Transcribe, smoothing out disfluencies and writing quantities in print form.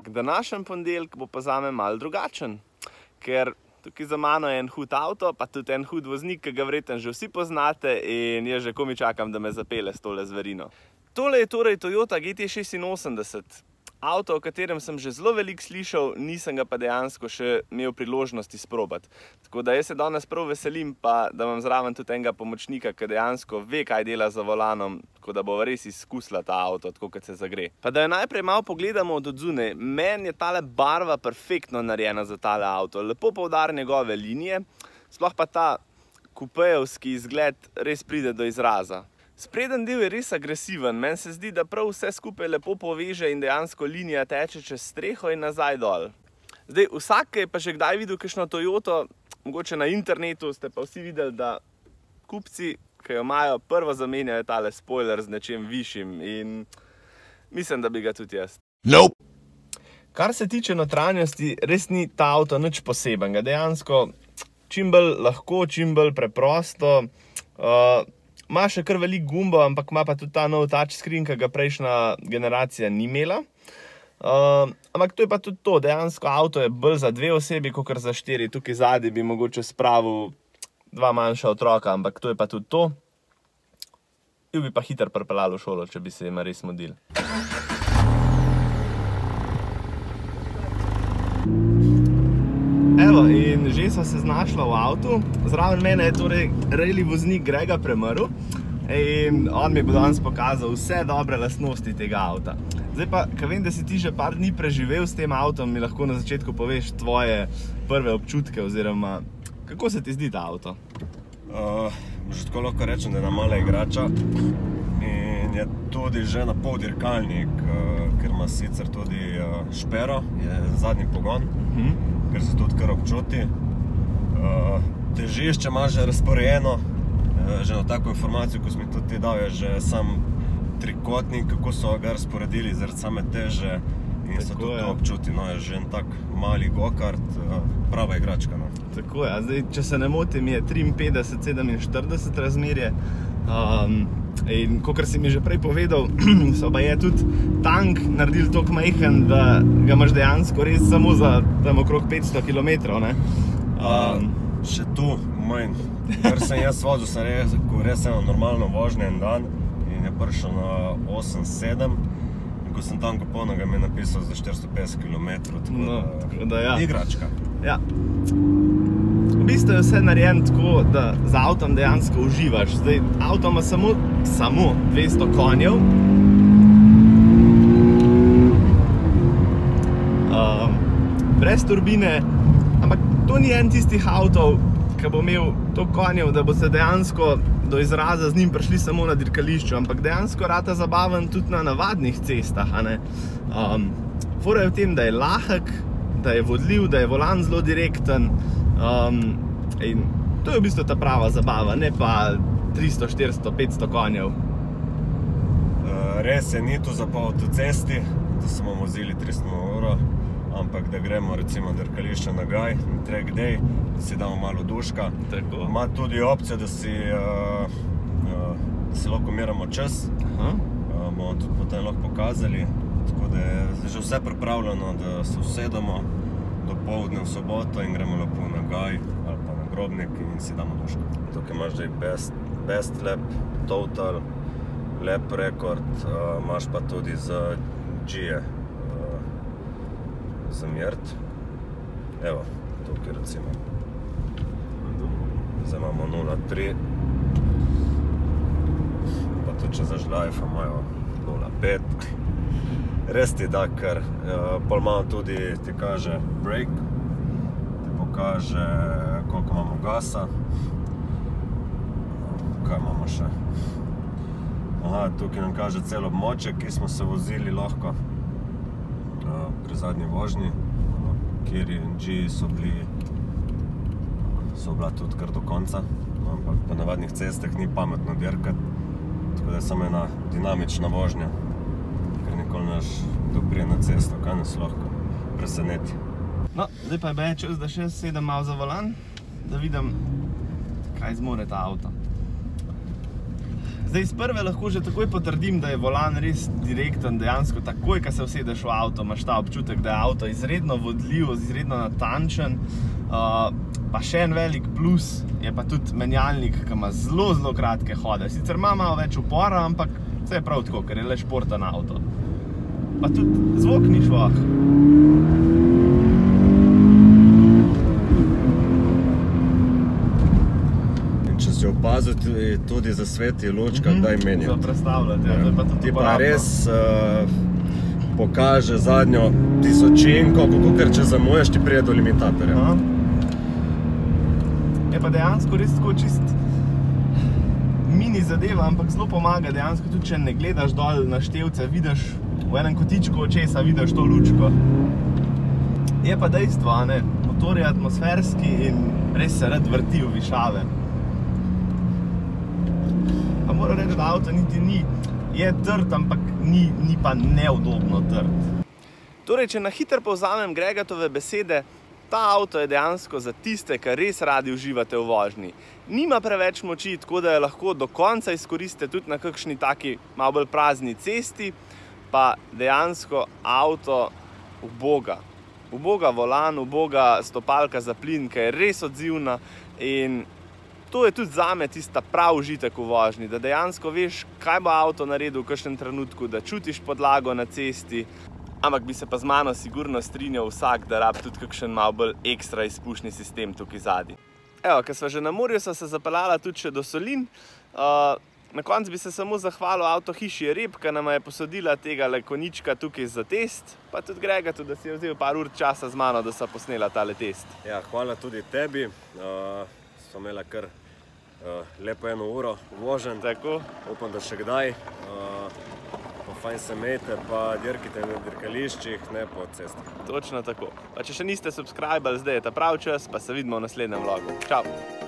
Današnji ponedeljek bo pa zame malo drugačen, ker tukaj za mano je en hud avto, pa tudi en hud voznik, ki ga verjetno že vsi poznate in jaz že komaj čakam, da me zapelje s tole zverino. Tole je torej Toyota GT86, avto, o katerem sem že zelo veliko slišal, nisem ga pa dejansko še imel priložnosti sprobati. Tako da jaz se danes prav veselim, pa da imam zraven tudi enega pomočnika, ki dejansko ve, kaj dela za volanom, tako da bo res izkusila ta avto, tako kot se zagre. Pa da jo najprej malo pogledamo od odzune. Meni je tale barva perfektno narejena za tale avto. Lepo poudari njegove linije, sploh pa ta kupejevski izgled res pride do izraza. Spreden del je res agresiven, meni se zdi, da prav vse skupaj lepo poveže in dejansko linija teče čez streho in nazaj dol. Zdaj, vsak, ki je pa že kdaj videl kakšno Toyoto, mogoče na internetu, ste pa vsi videli, da kupci, ki jo imajo, prvo zamenjajo tale spoiler z nečim višjim in mislim, da bi ga tudi jaz. Nope. Kar se tiče notranjosti, res ni ta avto nič posebenega. Dejansko čim bolj lahko, čim bolj preprosto. Ima še kar veliko gumbo, ampak ima pa tudi ta nov touchscreen, ki ga prejšnja generacija ni imela. Ampak to je pa tudi to. Dejansko avto je bolj za 2 osebi, kakor za 4. Tukaj zadaj bi mogoče spravil 2 manjša otroka, ampak to je pa tudi to. Jo bi pa hitro pripeljal v šolo, če bi se jima res mudil. Evo, in že sva se znašla v avtu. Zraven mene je torej rally voznik Grega Premrl in on mi bo danes pokazal vse dobre lastnosti tega avta. Zdaj pa, ko vem, da si ti že par dni preživel s tem avtom, mi lahko na začetku poveš tvoje prve občutke oziroma kako se ti zdi ta avto? Že tako lahko rečem, da je ena mala igrača in je tudi že na pol dirkalnik, ker ima sicer tudi špero, je zadnji pogon. Ker se tudi kar občuti. Težišče ima že razporejeno, že na tako informacijo, ko smo tudi ti dal, je že sam trikotnik, kako so ga razporedili zaradi same teže in se tudi to občuti. No, je že en tak mali go-kart, prava igračka. No. Tako je, zdaj, če se ne motim, je 53-47 razmerje. In kakor si mi že prej povedal, so pa je tudi tank naredili toliko majhen, da ga imaš dejansko res samo za tam okrog 500 km, ne? Še tu manj. Ker sem jaz vozil, sem res eno normalno vožnje en dan in je prišel na 8-7. In ko sem tam kupil, ga mi je napisal za 450 km, tako da ja. Igračka. Ja. V bistvu je vse narejeno tako, da z avtom dejansko uživaš. Zdaj, avto ima samo 200 konjev. Brez turbine, ampak to ni en tistih avtov, ki bo imel toliko konjev, da bo se dejansko do izraza z njim prišli samo na dirkališču, ampak dejansko rata zabaven tudi na navadnih cestah. Fora je v tem, da je lahek, da je vodljiv, da je volan zelo direkten. In to je v bistvu ta prava zabava, ne pa 300, 400, 500 konjev. Res je, ni to za po avtocesti, da smo vozili 300 ur, ampak da gremo recimo dirkališče na Gaj, na track day, da si damo malo duška. Ima tudi opcijo, da si lahko meramo čas. Bomo tudi potem lahko pokazali, tako da je že vse pripravljeno, da se usedemo dopoldne v soboto in gremo lepo na Gaj ali pa na Grobnik in si damo duško. Tukaj imaš zdaj best lap, total, lap rekord, imaš pa tudi za G-je zamert. Evo, tukaj recimo. Zdaj imamo 0,3. Pa tudi če za žlajfa imajo 0,5. Res ti da, ker pol malo tudi ti kaže brake, ti pokaže koliko imamo gasa. Kaj imamo še? Aha, tukaj nam kaže celo območje, ki smo se vozili lahko pri zadnji vožnji, kjer G so bila tudi kar do konca, ampak po navadnih cestah ni pametno dirkati, tako da je samo ena dinamična vožnja. Nikoli naš doprije na cesto, kaj nas lahko preseneti. No, zdaj pa je čas, da še sedem malo za volan, da vidim, kaj zmore ta avto. Zdaj, iz prve lahko že takoj potrdim, da je volan res direkten, dejansko takoj, ko se usedeš v avto, imaš ta občutek, da je avto izredno vodljiv, izredno natančen. Pa še en velik plus je pa tudi menjalnik, ki ima zelo kratke hode. Sicer ima malo več upora, ampak vse je prav tako, ker je le športen avto. Pa tudi zvok ni švah. Če opazil tudi za sveti lučka, kdaj menjati. Za predstavljati, ja, to je pa tudi uporabno. Ti pa res pokaže zadnjo tisočinko, ker če zamujaš, ti prije do limitatorja. Je pa dejansko res tako čist mini zadeva, ampak zelo pomaga dejansko tudi, če ne gledaš dol na števce, vidiš v enem kotičku očesa, vidiš to lučko. Je pa dejstvo, a ne, motor je atmosferski in res se rad vrti v višave. Pa moram reči, da avto niti ni, je trd, ampak ni pa neudobno trd. Torej, če na hitro povzamem Gregatove besede, ta avto je dejansko za tiste, ki res radi uživate v vožnji. Nima preveč moči, tako da jo lahko do konca izkoristite tudi na kakšni taki malo bolj prazni cesti, pa dejansko avto uboga. Uboga volan, uboga stopalka za plin, ki je res odzivna in to je tudi zame tista prav užitek v vožnji, da dejansko veš, kaj bo avto naredil v kakšnem trenutku, da čutiš podlago na cesti, ampak bi se pa z mano sigurno strinjal vsak, da rab tudi kakšen malo bolj ekstra izpušni sistem tukaj zadaj. Evo, ker sva že na morju, sva se zapeljala tudi še do Solin. Na koncu bi se samo zahvalil Avtohiši Rep, ki nama je posodila tega konjička tukaj za test, pa tudi Gregatu, da si je vzel par ur časa z mano, da sva posnela tale test. Ja, hvala tudi tebi. Sva imela kar lepo 1 uro vožen. Tako. Upam, da še kdaj. Pa fajn se imejte, pa dirkite na dirkališčih, ne po cestah. Točno tako. Pa če še niste subscribali, zdaj je ta prav čas, pa se vidimo v naslednjem vlogu. Čau!